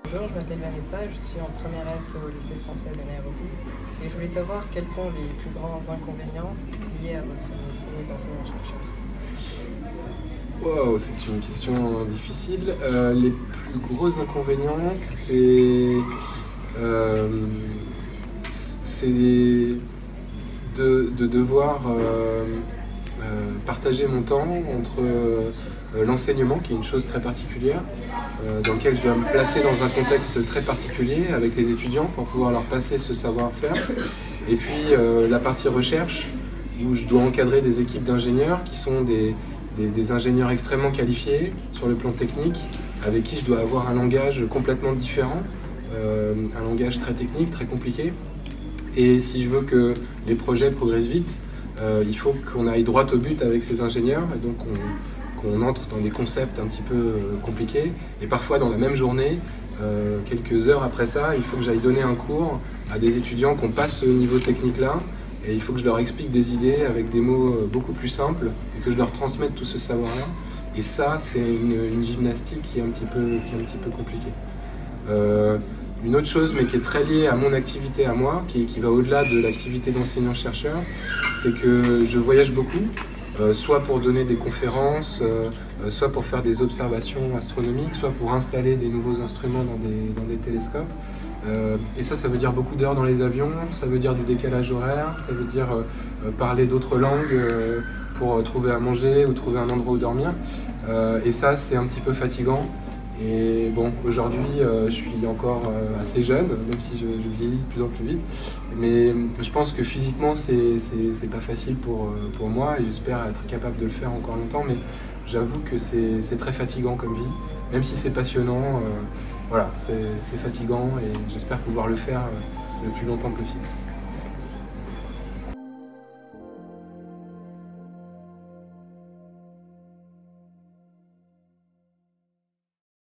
Bonjour, je m'appelle Vanessa, je suis en première S au lycée français de Nairobi et je voulais savoir quels sont les plus grands inconvénients liés à votre métier d'enseignant-chercheur. Wow, c'est une question difficile. Les plus gros inconvénients, euh, c'est de devoir partager mon temps entre l'enseignement, qui est une chose très particulière, dans lequel je dois me placer dans un contexte très particulier avec les étudiants pour pouvoir leur passer ce savoir-faire, et puis la partie recherche, où je dois encadrer des équipes d'ingénieurs qui sont des ingénieurs extrêmement qualifiés sur le plan technique, avec qui je dois avoir un langage complètement différent, un langage très technique, très compliqué. Et si je veux que les projets progressent vite, il faut qu'on aille droit au but avec ces ingénieurs, et donc qu'on entre dans des concepts un petit peu compliqués. Et parfois dans la même journée, quelques heures après ça, il faut que j'aille donner un cours à des étudiants qui n'ont pas ce niveau technique-là, et il faut que je leur explique des idées avec des mots beaucoup plus simples, et que je leur transmette tout ce savoir-là. Et ça, c'est une gymnastique qui est un petit peu compliquée. Une autre chose, mais qui est très liée à mon activité à moi, qui va au-delà de l'activité d'enseignant-chercheur, c'est que je voyage beaucoup, soit pour donner des conférences, soit pour faire des observations astronomiques, soit pour installer des nouveaux instruments dans des télescopes. Et ça veut dire beaucoup d'heures dans les avions, ça veut dire du décalage horaire, ça veut dire parler d'autres langues pour trouver à manger ou trouver un endroit où dormir. Et ça, c'est un petit peu fatigant. Et bon, aujourd'hui, je suis encore assez jeune, même si je vieillis de plus en plus vite. Mais je pense que physiquement, c'est pas facile pour moi, et j'espère être capable de le faire encore longtemps. Mais j'avoue que c'est très fatigant comme vie, même si c'est passionnant. Voilà, c'est fatigant, et j'espère pouvoir le faire le plus longtemps possible.